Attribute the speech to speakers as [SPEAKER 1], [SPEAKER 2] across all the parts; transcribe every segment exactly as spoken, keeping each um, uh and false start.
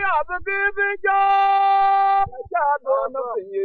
[SPEAKER 1] Abibijo, Jadon,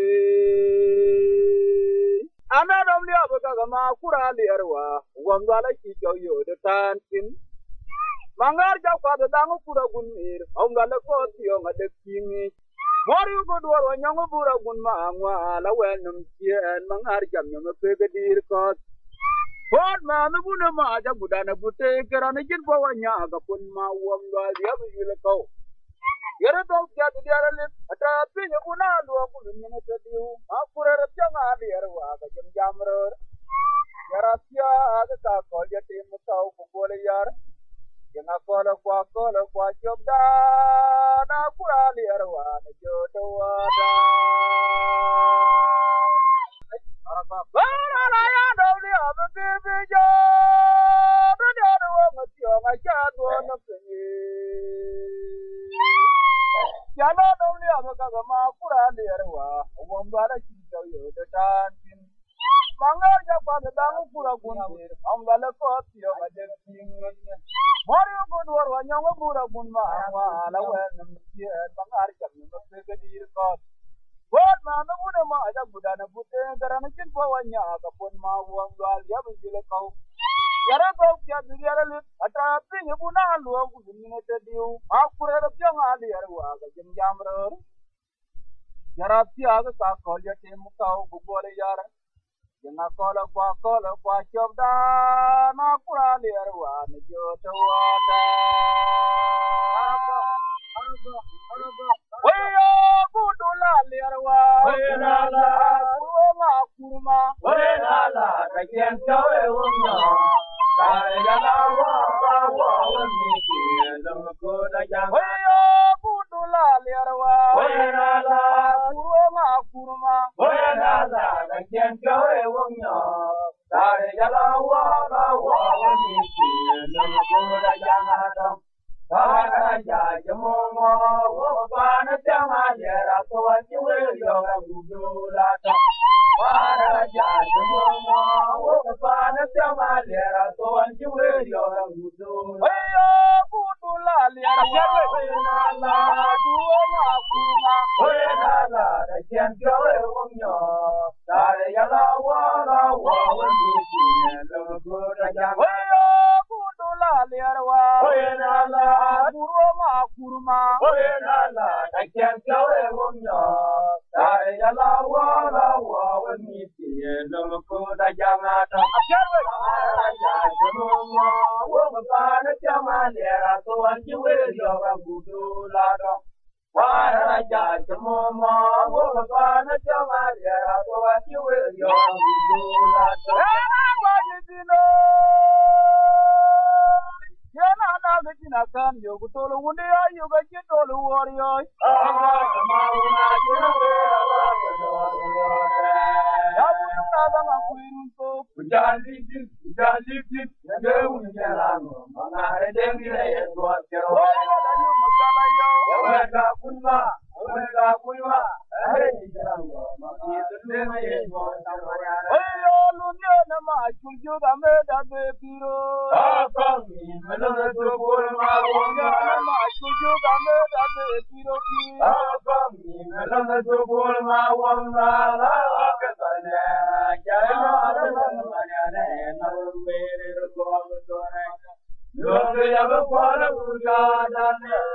[SPEAKER 1] Anadam Liabagama, Kura Lierwa, Wangala Kiko, the Tantin. Mangar Japa, the Dama Kura Gunmir, Ongala Kotio, the King. What you could do when young Bura Gunma, La Wenum, and Mangar Jam, a Peggy cause. What man, the Bunama, the Budana Bute, and a Jin Pawanya, Punma, Wanga, the other will go. You're a dog get the other lip, a tapin, a Bunadu, a minute of you, a put a young idea, a Jim Jammer. Yarasia, the car called your team of Tau for Yar. Yangakola kwa kola kwa chobda na kurali arwa na jodo wada. Bara la ya dawli abibijo, dunia duwa matiyo ngachadu na penye. Yana dawli abakagama kurali arwa, wambara chicho yodo tantin. Mangar japa da dangu kura gundir, ambala kotiyo ngadeking. Mario Goodwar, when young Bura Bunma, la when the Bangar Jam, the Brigadier caught. What man, the Budama, the Budana Butte, the Ranakin Pawanya, the Punma, Wanga, Yabuzilaco. Yarako, Yabuziala, a trapping a Buna, who eliminated you, after a young Aliarwa, the Jim Jammer. Yarapia, the Sakol, Yatimukau, Bugola. Yangakola kwa kola kwa chobda na kurali arwa ni joto wata. Weyo kudula liarwa. Wenala kuoma kurma. Wenala kajen kawe wunga. Kare jala wata wawamiki lumukuda janga. Weyo kudula liarwa. Wenala kuoma kurma. Wenala kajen kawe wunga. Kare jala wata wawamiki lumukuda janga. Para ya jamomo, para jama yera to ajiwe yoga gudulata. Para ya jamomo, para jama yera to ajiwe yoga gudulata. Oyo gudula yera yera la duoma kuma. Oyo la la kianjoe wonyo. Dare yala wala wawa miti lumukuda jama. Oyo gudula yera wa. Oyo la Kuruma kurma, oyenala, I can't tell a woman. I allow water, water, meaty, and no good. I jam out of the mama, woman, a jamania, so I do it, your good lado. Why I judge the mama, woman, a jamania, so I do it, your good lado. Yana na gina kan yo gutolo wunde ya yo ga jitolo warrior. Ah, kamauna jina we ala ko. Ya bunu na da ma kuirun ko. Ujali ti, ujali ti, de unja lango. Mana re de mi re to akero. Oya da yo magala yo. Oya ka kunma, oya ka kunma. Are ni jango. Ma ki dule me ye mo tamaya. Oya lunya na ma chulju da me da be piro. Ah, kami Melana Kurma Wanga, Mashuju Game, that's a Tiroki. Abami, Melana Kurma Wanga, Lakatana, Jana, and other way to go on the door. You have a part of Uganda,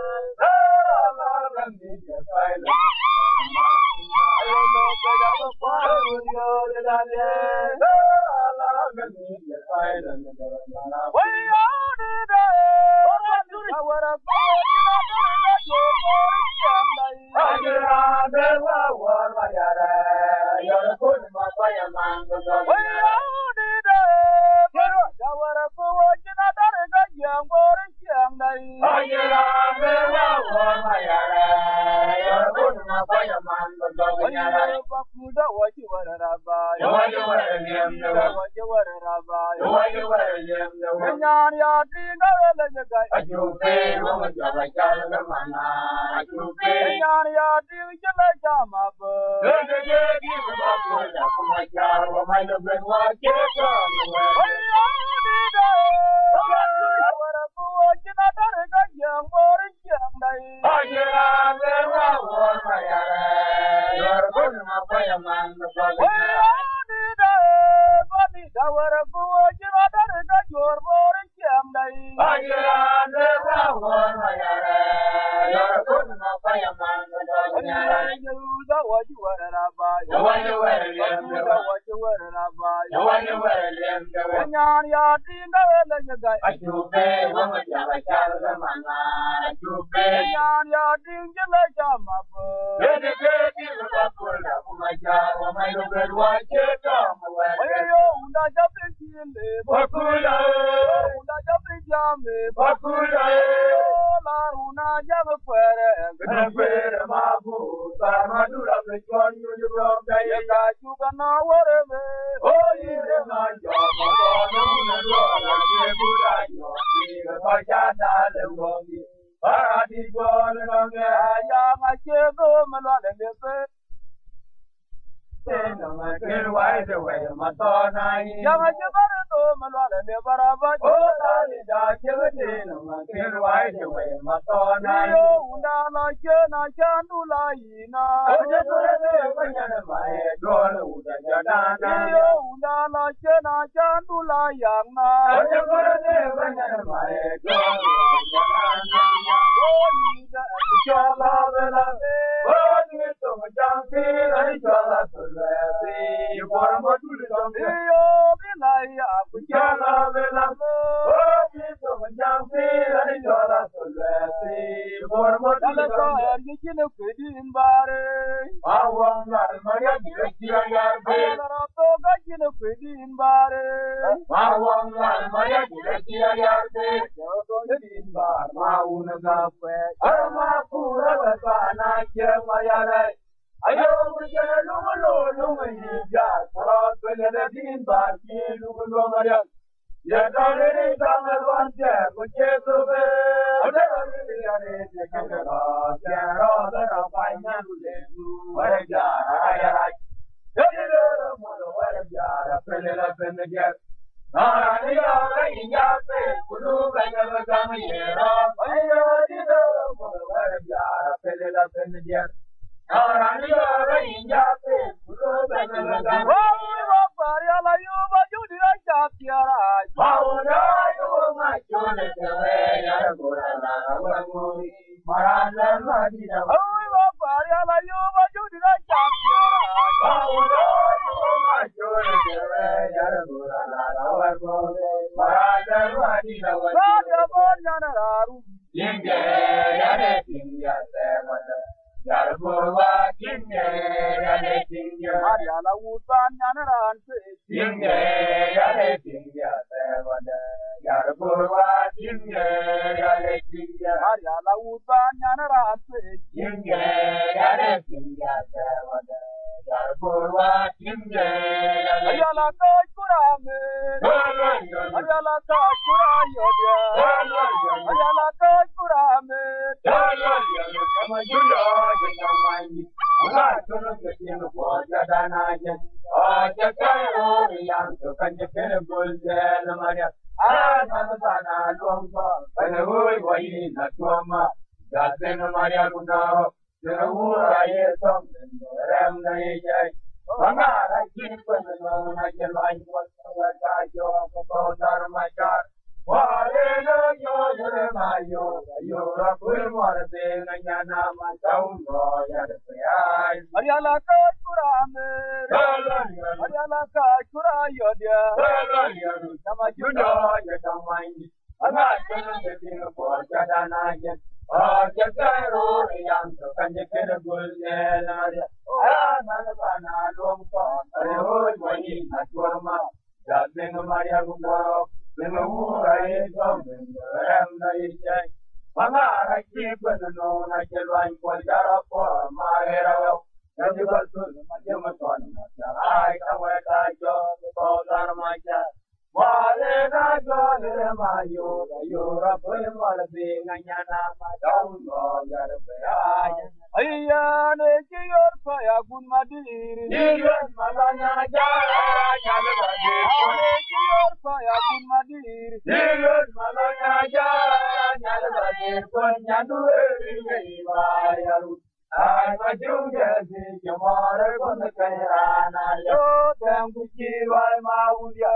[SPEAKER 1] I don't know if I have a part of Uganda. I you were a buy.
[SPEAKER 2] You want to wear
[SPEAKER 1] You
[SPEAKER 2] them,
[SPEAKER 1] know what you were a buy.
[SPEAKER 2] you want to wear them,
[SPEAKER 1] When you're your dinner, then you got
[SPEAKER 2] I do pay, woman, you have a child, man, I do
[SPEAKER 1] when
[SPEAKER 2] pay.
[SPEAKER 1] you're your dinner, like a mother.
[SPEAKER 2] You're the great deal of good, my child, my little white child, come away.
[SPEAKER 1] Una jabe kile,
[SPEAKER 2] Bakula,
[SPEAKER 1] una jabe jame,
[SPEAKER 2] Bakula,
[SPEAKER 1] la una jabe kwere,
[SPEAKER 2] Grandpa, Mabu, Samadura, the John, you love the
[SPEAKER 1] yeka chuka na warebe.
[SPEAKER 2] Oh, you're my job, my God, I'm good at your feet, if I can't have the Parati gol range
[SPEAKER 1] Aya machedo malwale lebe,
[SPEAKER 2] no ma kel wai de we ma to na yi
[SPEAKER 1] ya majebare do malwale lebara ba.
[SPEAKER 2] o la ni da ke de no ma kel wai de we ma to na yi
[SPEAKER 1] Yo una na chena chandula ina.
[SPEAKER 2] o je to de ba nya na ma e do lo u da ja da na
[SPEAKER 1] Yo una na chena chandula yangna.
[SPEAKER 2] o je to de ba nya na ma e do lo u da ja da na
[SPEAKER 1] Oh, ida
[SPEAKER 2] Chala vela, oh, ni to jampi, ni chala tule, si forma tule jampi.
[SPEAKER 1] yo bilaya
[SPEAKER 2] Chala vela, oh, ni to jampi, ni chala tule, si forma tule
[SPEAKER 1] Dala
[SPEAKER 2] jampi.
[SPEAKER 1] ka yikine kwedin bare.
[SPEAKER 2] Awang nal maya direktiya yarbe,
[SPEAKER 1] Dala to ga yikine kwedin bare.
[SPEAKER 2] awang nal maya direktiya yarbe. Jodin bar maun gape, arma pura bana kya maya rai. Ayo mujhe lugu lo lugu ya, sarat pele din bar ki lugu lo maya. Ye dare ni damer vante, mujhe sube. Adare ni yare dekera, kera dara paina lule tu, vare jara ayara. Ye dara molo vare jara, pele la pele ger. Narani yara inja pe, kulu benga benga yera. Ayo di dara molo vare jara, pele la pele ger. Narani yara inja pe, kulu benga benga.
[SPEAKER 1] Oh, wa pari ala yo ba judi ra chatiara.
[SPEAKER 2] Mauna yo machone tewe yara gora la wangu. Marana madi da.
[SPEAKER 1] Oh, wa pari ala yo ba judi ra chatiara.
[SPEAKER 2] Mauna yo machone tewe yara gora la wangu. Marana madi da.
[SPEAKER 1] Ra de bon yana raru.
[SPEAKER 2] Jinge yare tinga se mata. Yara gora jinge yare tinga.
[SPEAKER 1] Ari ala utan yana ran se.
[SPEAKER 2] Jinge yare tinga se mata. Yara gora jinge yare tinga.
[SPEAKER 1] Ari ala utan yana ran se.
[SPEAKER 2] Jinge yare tinga se mata. Yara gora jinge yare.
[SPEAKER 1] Ari ala ka kurame. Ari ala ka kurayo dia. Ari ala ka kurame. Ari ala ka kurame. Ari ala ka kurayo dia. Nama judo. Ayya ne kiyor pa ya gun madiri. Ne kiyor pa ya gun madiri. Yo tangu jiwai maulia.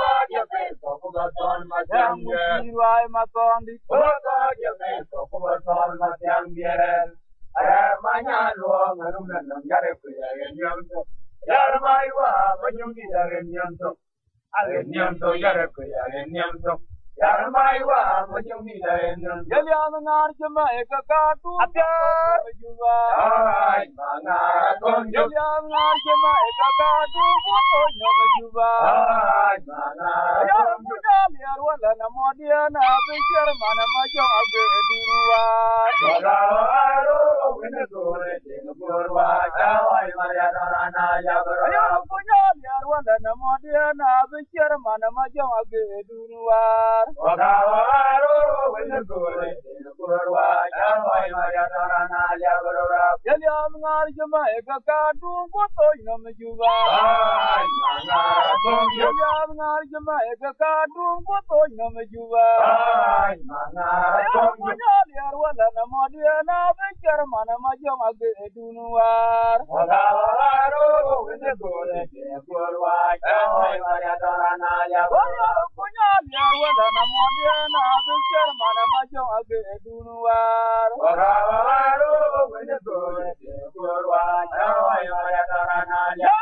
[SPEAKER 1] Tangu jiwai matondi.
[SPEAKER 2] Oh, God, you make so full of all my young girl. I am manya lo nganu nan yare ku ya nyam to yar mai wa manyum di yare nyam to ale nyam to yare ku ya nyam to yar mai wa manyum di yare nyam to
[SPEAKER 1] yali an ngar jama e ka ka tu
[SPEAKER 2] apya
[SPEAKER 1] juwa
[SPEAKER 2] ai mangara kon jo
[SPEAKER 1] yali an ngar jama e ka ka tu ko to nyam juwa
[SPEAKER 2] ai mangara
[SPEAKER 1] yar
[SPEAKER 2] kon
[SPEAKER 1] ku ja yar wala na modia na be cher mana ma jo age duwa
[SPEAKER 2] Wala aro wena gore de gorwa jawai maria darana ya baro
[SPEAKER 1] yar ku ja yar wala na modia na be cher mana ma jo age duwa
[SPEAKER 2] Wala aro wena gore de gorwa jawai maria darana ya baro
[SPEAKER 1] yali an ngar jama e ka ka tu ko to nyam juwa
[SPEAKER 2] ai mangara kon jo
[SPEAKER 1] yali an ngar jama e ka ka tu ko to nyam juwa
[SPEAKER 2] ai mangara kon jo
[SPEAKER 1] yar wala na modia na be cher mana ma jo age duwa
[SPEAKER 2] Wala aro wena gore de gorwa jawai maria darana ya baro
[SPEAKER 1] yar ku ja yar wala na modia na be cher mana ma jo age duwa
[SPEAKER 2] Wala aro wena gore de gorwa jawai maria darana ya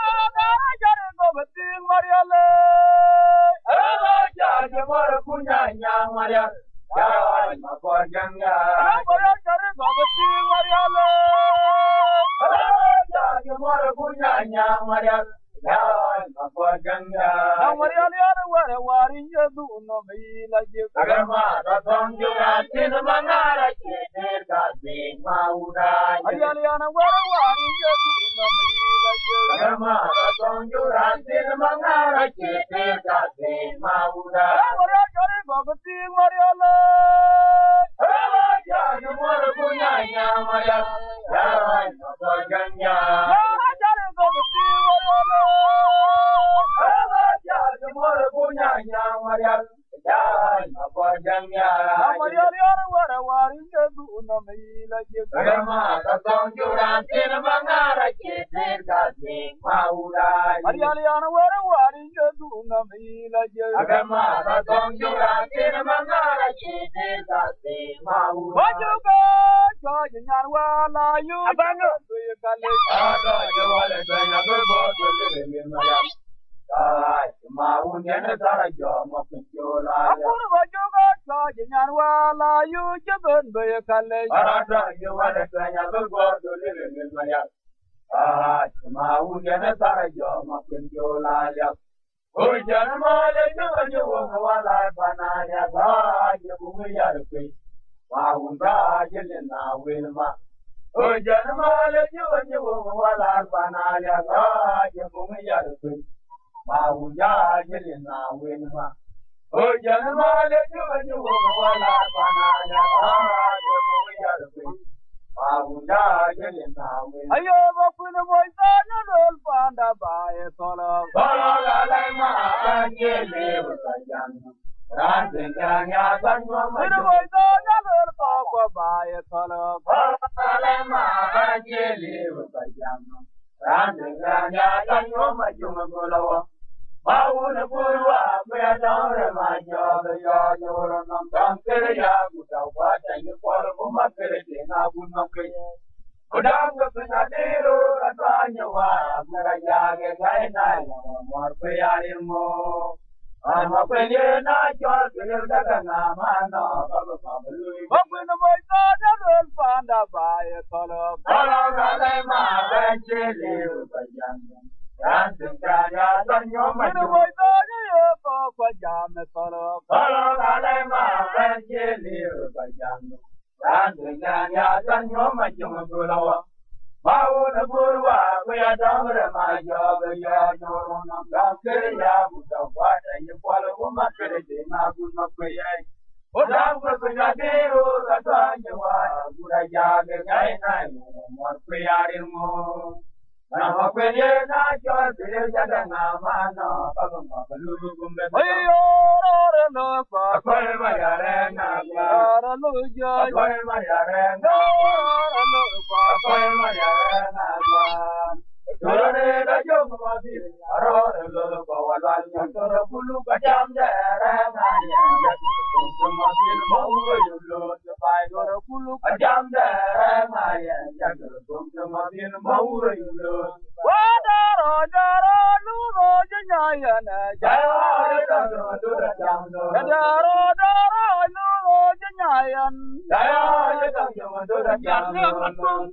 [SPEAKER 1] kuluk
[SPEAKER 2] Ajam dara maya jagal tum tumatin maure yulo.
[SPEAKER 1] wadaro daro lugo janyana
[SPEAKER 2] Jaya dara dara jam dara.
[SPEAKER 1] daro daro lugo janyan
[SPEAKER 2] Jaya dara dara jam dara.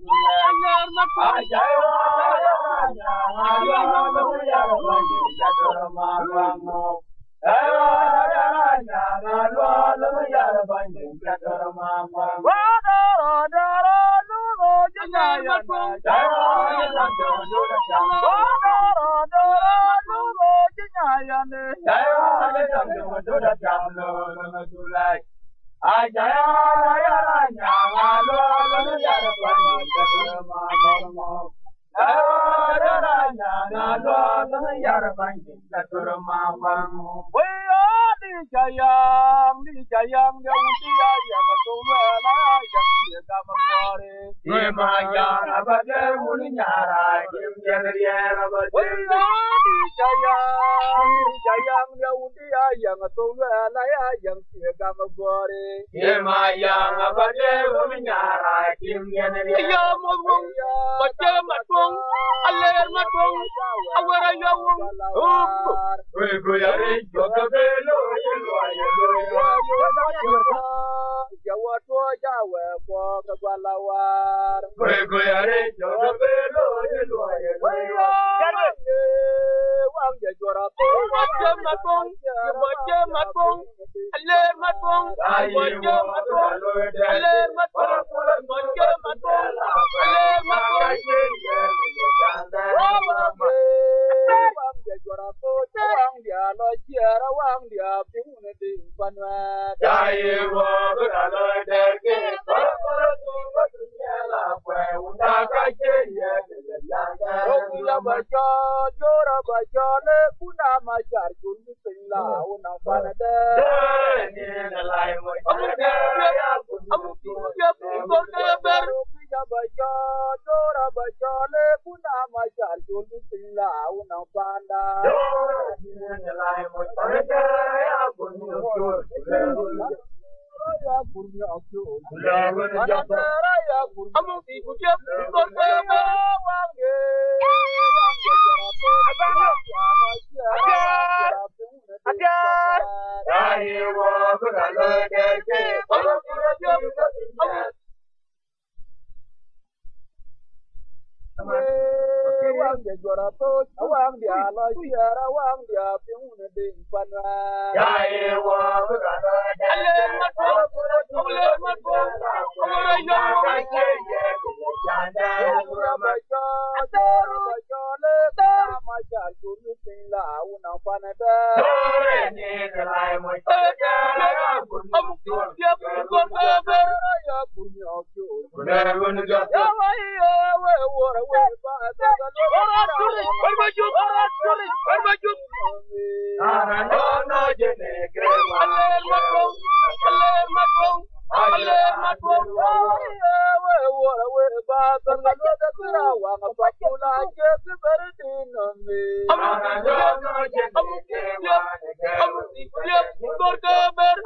[SPEAKER 2] Jaya
[SPEAKER 1] wadaro daro lugo janyana wadaro daro lugo janyana we are the jayang the jayang the utia yang tuwala yang tia gamapore we are the jayang the jayang the utia yang tuwala yang tia gamapore ya mong baca matong aler matong awara yawong
[SPEAKER 2] We go yare joga belo yelo yelo
[SPEAKER 1] jawa to jawa ko kwalawar
[SPEAKER 2] We go yare joga belo yelo yelo
[SPEAKER 1] wang jora to baca matong baca matong aler matong baca matong aler matong baca matong aler matong wang jora to wang dia lo jara wang dia pun di panwa
[SPEAKER 2] Jai wa lo derke la kwe unda ka ye
[SPEAKER 1] Rokia baca jora baca le kuna macar kunci sila una panada
[SPEAKER 2] ni lai mo
[SPEAKER 1] amu kia pun keber Rokia baca jora baca le kuna macar kunci sila una panda Raya kurnia aku, raya kurnia. Amu ibu dia pun keber wange, wange jora tu abang ajar, ajar.
[SPEAKER 2] Jai wa lo derke
[SPEAKER 1] Amu dia amu. Wang dia juara tu, wang dia lo siara, wang dia pun di panwa.
[SPEAKER 2] Jai wa lo derke
[SPEAKER 1] Aler matong, aler matong, aler yang Jora baca, jora baca le, jora baca juru sila una panada. Amu dia pun keber, raya kurnia aku. Ya wahai we wara we bahasa orang curi, berbaju orang curi, berbaju. Aler matong, aler matong, aler matong. We wara we bahasa ada terawang apa pula je seberdinami. Amu dia, amu dia, amu dia pun keber.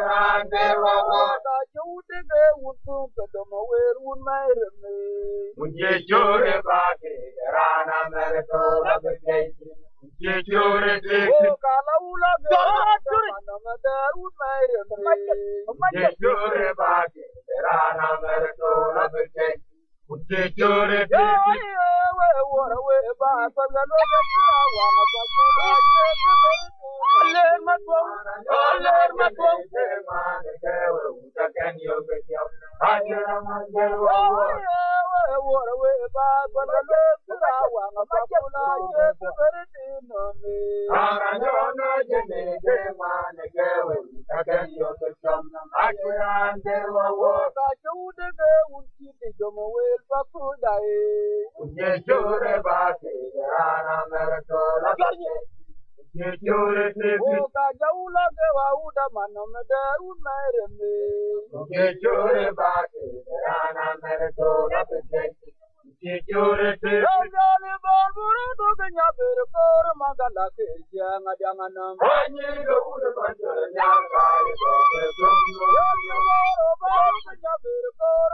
[SPEAKER 1] Tak jauh dege untuk ketemu werun mairme.
[SPEAKER 2] Mujhe chore baake rana mere to lagte mujhe chore dekh
[SPEAKER 1] Oh kalau lagi mana darun mairme.
[SPEAKER 2] mujhe chore baake rana mere to lagte mujhe chore
[SPEAKER 1] Ya
[SPEAKER 2] dekh
[SPEAKER 1] we wara we bahasa lalu terawang apa pula je seberdinami. Aler matong, aler matong.
[SPEAKER 2] man kewe utakan yo betyo ajara manjero
[SPEAKER 1] Wara we bahasa lalu terawang apa pula je seberdinami.
[SPEAKER 2] Aranyono jene ke man kewe utakan yo betyo ajara manjero
[SPEAKER 1] Kacau dege unci di jomowel pakudai.
[SPEAKER 2] mujhe chore baake rana mere to lagte mujhe chore dekh
[SPEAKER 1] Oh kacau lagi wauda mana medarun mereme.
[SPEAKER 2] mujhe chore baake rana mere to lagte mujhe chore dekh
[SPEAKER 1] Jale barburu tu kenya berkor magala ke jangan jangan nam.
[SPEAKER 2] Anyi go ude banjara nyanga go ke tumno
[SPEAKER 1] Jale baru baru kenya berkor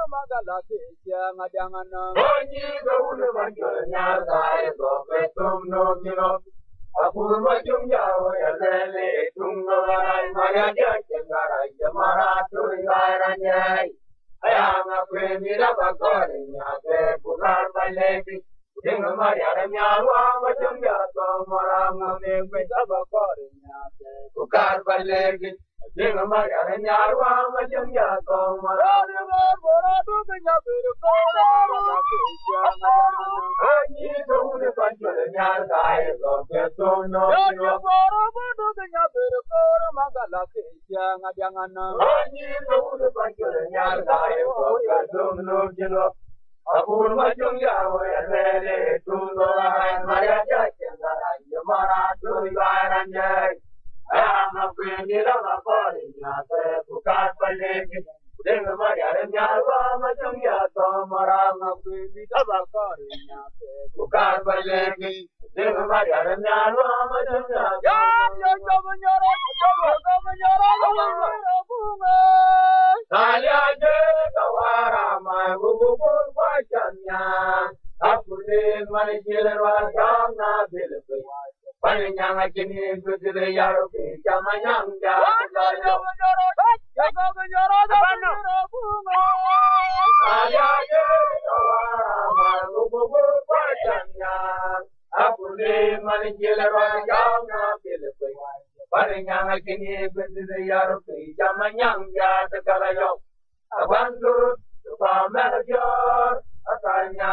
[SPEAKER 1] magala keja ngadangana.
[SPEAKER 2] Onyi gaunu manjulnya kai go ketum no kino. Apur majum jawa ya lele tunggarai maya jengara jamara turingaranyai. Ayang akwe mira bakorinya ke punar balegi. Dengan Maria dan Nyawa macam jatuh marang mengwe bakorinya ke punar balegi. Dengan Maria dan Nyawa macam jatuh marang
[SPEAKER 1] borado kenya berkora keja ngadangana.
[SPEAKER 2] Anyi gaunu manjulnya kai go ketum no kino.
[SPEAKER 1] Yo borado kenya berkora magala keja ngadangana.
[SPEAKER 2] Anyi gaunu manjulnya kai go ketum no kino. Apur majum jawa ya lele tunggarai maya jengara jamara turingaranyai. Ayang akwe mira bakorinya ke punar balegi. Dengan Maria dan Nyawa macam jatuh marang akwe mira bakorinya ke punar balegi. Dengan Maria dan Nyawa macam jatuh.
[SPEAKER 1] Ya ya coba nyara coba coba nyara bunga.
[SPEAKER 2] Saya je tawara mai gugubur wajahnya. Aku din manikil wajah na bilbe. Panjang kini gudre yaro ke jamanyang ja.
[SPEAKER 1] Coba nyara coba nyara bunga.
[SPEAKER 2] Saya je tawara mai gugubur wajahnya. Aku din manikil wajah na bilbe. Panjang kini gudre yaro ke jamanyang ja tekalayo. Abandur pamerjor atanya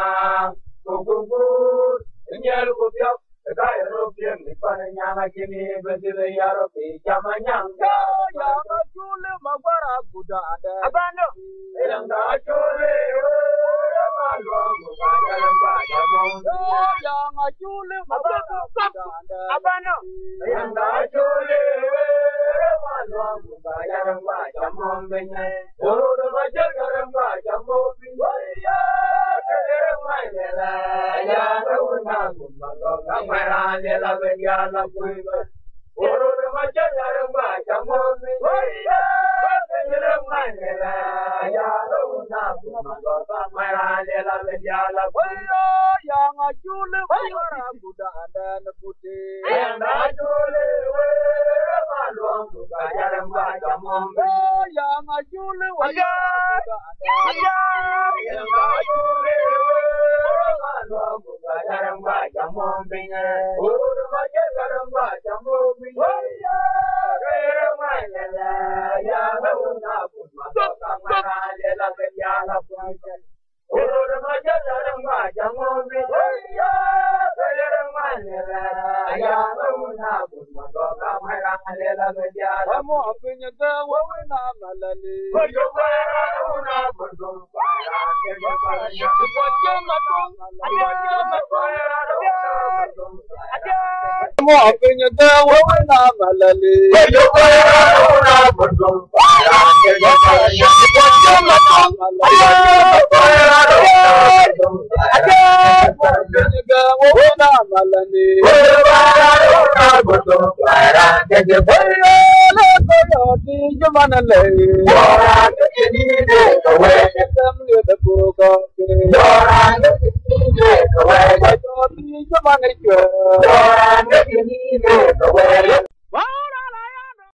[SPEAKER 2] kukukur nyel kupiak kaya ropian di panjang kini berdiri yaro pi jamanyang
[SPEAKER 1] Ya ya ngajule mabara buda ada.
[SPEAKER 2] abano yang dah chole malu mukanya lembah jamong
[SPEAKER 1] Ya ngajule mabara buda ada.
[SPEAKER 2] abano yang dah chole malu mukanya lembah jamong benye uru bajar lembah jamong biya kere mainela ya guna guna kamera lela benja la kuiba uru bajar lembah jamong biya kere mainela ya guna guna kamera lela benja la kuiba
[SPEAKER 1] Ya ngajule mabara buda ada nebuti.
[SPEAKER 2] yang dah chole malu mukanya lembah jamong
[SPEAKER 1] Ya ngajule mabara buda ada.
[SPEAKER 2] yang dah chole malu mukanya lembah jamong benye uru bajar lembah jamong biya kere mainela ya guna guna kamera lela benja la kuiba uru bajar lembah jamong biya kere mainela ya guna guna kamera lela benja la
[SPEAKER 1] Kamu apinya gawe na malali.
[SPEAKER 2] Ojo para una perdón para que yo para yo
[SPEAKER 1] Ibaca matung. Ibaca matung.
[SPEAKER 2] Adiós.
[SPEAKER 1] Kamu apinya gawe na malali.
[SPEAKER 2] Ojo para una perdón para que yo para yo
[SPEAKER 1] Ibaca matung.
[SPEAKER 2] Adiós. Para una
[SPEAKER 1] Kamu apinya gawe na malali.
[SPEAKER 2] Ojo para una perdón para que yo para yo
[SPEAKER 1] Di jamanale.
[SPEAKER 2] Orang kecil kowe
[SPEAKER 1] Samne da boga.
[SPEAKER 2] orang kecil kowe
[SPEAKER 1] Di jamanale.
[SPEAKER 2] orang kecil kowe